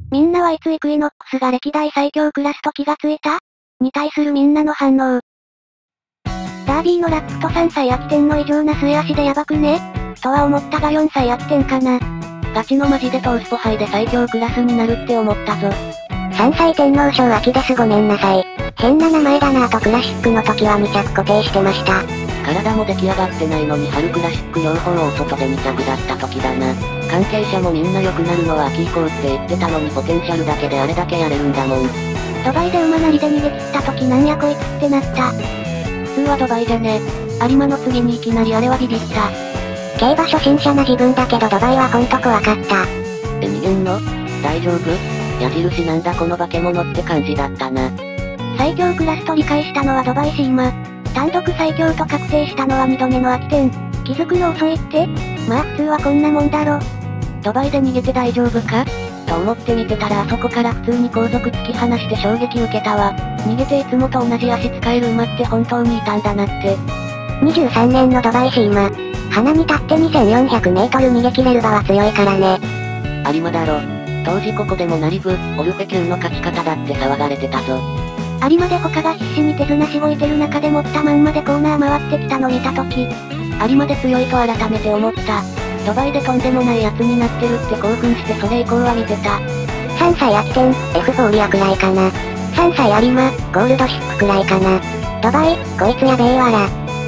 みんなはいつイクイノックスが歴代最強クラスと気がついた？に対するみんなの反応。ダービーのラップと3歳空き店の異常な末足でやばくね？とは思ったが4歳空き店かな。ガチのマジでトースポ杯で最強クラスになるって思ったぞ。 3歳天皇賞秋ですごめんなさい。変な名前だなぁとクラシックの時は2着固定してました。 体も出来上がってないのに春クラシック両方を外で2着だった時だな。関係者もみんな良くなるのは秋以降って言ってたのにポテンシャルだけであれだけやれるんだもん。 ドバイで馬なりで逃げ切った時なんやこいつってなった。 普通はドバイじゃね。有馬の次にいきなりあれはビビった。 競馬初心者な自分だけどドバイはほんと怖かった。 逃げんの？大丈夫？矢印なんだこの化け物って感じだったな。 最強クラスと理解したのはドバイシーマ。単独最強と確定したのは2度目の秋天。気づくの遅いって？まあ普通はこんなもんだろ。 ドバイで逃げて大丈夫か？と思って見てたらあそこから普通に後続突き放して衝撃受けたわ。逃げていつもと同じ足使える馬って本当にいたんだなって。 23年のドバイシーマ。鼻に立って2400メートル逃げ切れる馬は強いからね。 有馬だろ。当時ここでもナリブ、オルフェ級の勝ち方だって騒がれてたぞ。 有馬で他が必死に手綱しごいてる中で持ったまんまでコーナー回ってきたの見たとき、 有馬で強いと改めて思った。ドバイでとんでもないやつになってるって興奮してそれ以降は見てた。 3歳秋天、エフフォーリアくらいかな。3歳有馬、ゴールドシックくらいかな。ドバイ、こいつやべえわら。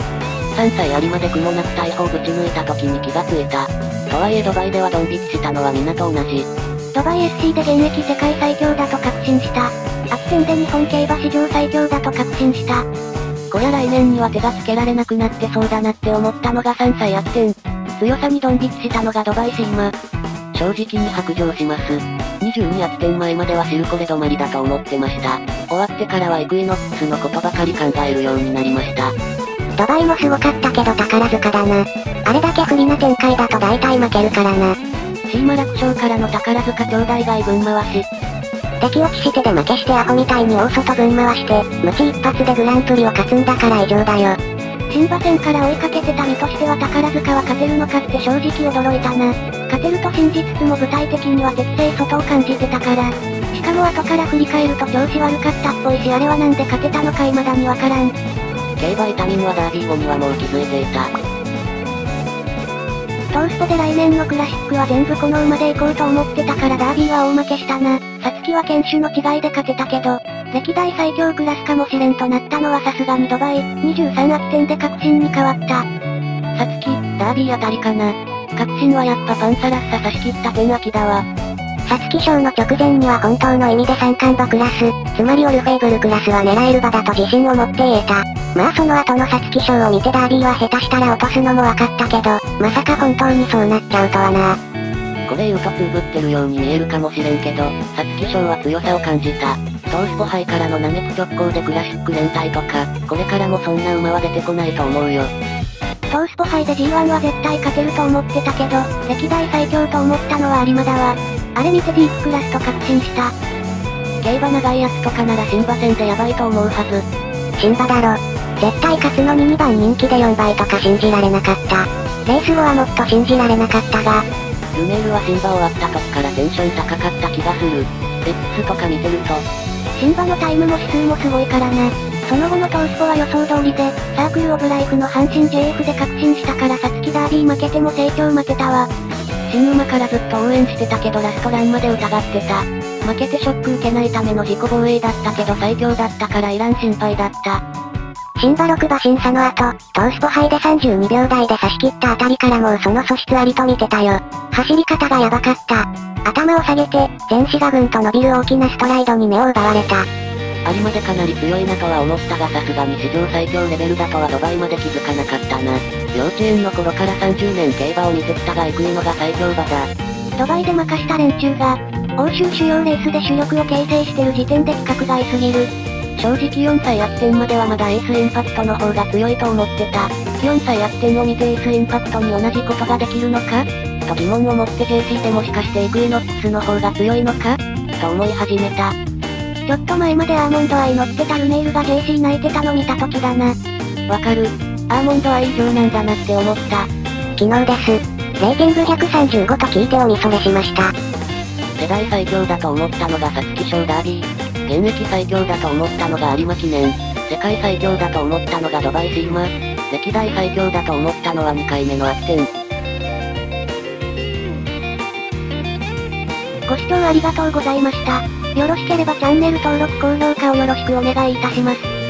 3歳有馬で苦もなく大砲ぶち抜いた時に気がついた。とはいえドバイではドン引きしたのは皆と同じ。 ドバイ SC で現役世界最強だと確信した。秋天で日本競馬史上最強だと確信した。 こりゃ来年には手がつけられなくなってそうだなって思ったのが3歳秋天。強さにドン引きしたのがドバイシーマ。正直に白状します。22秋天前まではシルコレ止まりだと思ってました。終わってからはイクイノックスのことばかり考えるようになりました。 ドバイもすごかったけど宝塚だな。あれだけ不利な展開だと大体負けるからな。 シーマ楽勝からの宝塚兄弟外分回し。 敵落ちしてで負けしてアホみたいに大外分回して、無知一発でグランプリを勝つんだから異常だよ。 新馬戦から追いかけてた身としては宝塚は勝てるのかって正直驚いたな。勝てると信じつつも具体的には適正外を感じてたから。しかも後から振り返ると調子悪かったっぽいしあれはなんで勝てたのか未だにわからん。 競馬イタミンはダービー後にはもう気づいていた。 トースポで来年のクラシックは全部この馬で行こうと思ってたからダービーは大負けしたな。サツキは犬種の違いで勝てたけど、歴代最強クラスかもしれんとなったのはさすがにドバイ、23秋天で確信に変わった。 サツキ、ダービーあたりかな。確信はやっぱパンサラッサ差し切った天秋だわ。 サツキ賞の直前には本当の意味で三冠馬クラス、つまりオルフェーブルクラスは狙える馬だと自信を持って言えた。まあその後のサツキ賞を見てダービーは下手したら落とすのも分かったけど、まさか本当にそうなっちゃうとはな。 これ言うとつぶってるように見えるかもしれんけど、サツキ賞は強さを感じた。トースポ杯からのナメプ直行でクラシック連帯とか、これからもそんな馬は出てこないと思うよ。 トースポ杯で G1 は絶対勝てると思ってたけど、歴代最強と思ったのは有馬だわ。あれ見てディープクラスと確信した。 競馬長いやつとかなら新馬戦でヤバいと思うはず。 新馬だろ。絶対勝つのに2番人気で4倍とか信じられなかった。レース後はもっと信じられなかったが。 ルメールは新馬終わった時からテンション高かった気がする。X とか見てると。 新馬のタイムも指数もすごいからな。その後のトースポは予想通りで、サークルオブライフの阪神 JF で確信したからサツキダービー負けても成長待てたわ。新馬からずっと応援してたけどラストランまで疑ってた。負けてショック受けないための自己防衛だったけど最強だったからいらん心配だった。 新馬6馬審査の後、トースポ杯で32秒台で差し切ったあたりからもうその素質ありと見てたよ。走り方がやばかった。頭を下げて、前肢がぐんと伸びる大きなストライドに目を奪われた。 有馬でかなり強いなとは思ったがさすがに史上最強レベルだとはドバイまで気づかなかったな。幼稚園の頃から30年競馬を見てきたがイクイノが最強馬だ。 ドバイで任した連中が、欧州主要レースで主力を形成してる時点で規格外すぎる。 正直4歳秋天まではまだエースインパクトの方が強いと思ってた。4歳秋天を見てエースインパクトに同じことができるのかと疑問を持って JC でもしかしてイクイノックスの方が強いのかと思い始めた。 ちょっと前までアーモンドアイ乗ってたルメールが JC 泣いてたの見た時だな。 わかる。アーモンドアイ以上なんだなって思った。 昨日です。レーティング135と聞いておみそれしました。 レ世代最強だと思ったのが皐月賞ダービー。現役最強だと思ったのが有馬記念。世界最強だと思ったのがドバイシーマ。歴代最強だと思ったのは2回目のアッテン。 ご視聴ありがとうございました。よろしければチャンネル登録高評価をよろしくお願いいたします。